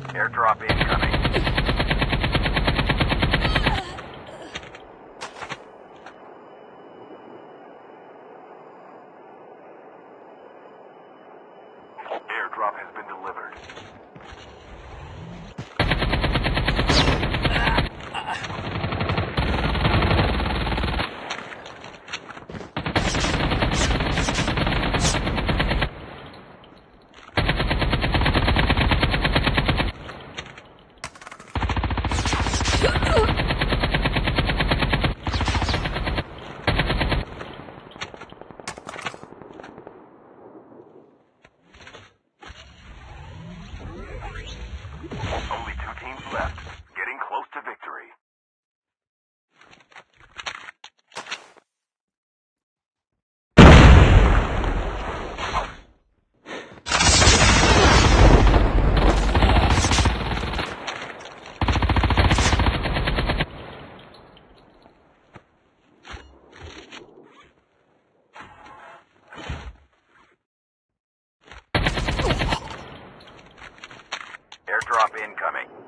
Airdrop incoming. Airdrop has been delivered. Only 2 teams left. Getting close to victory. Airdrop incoming.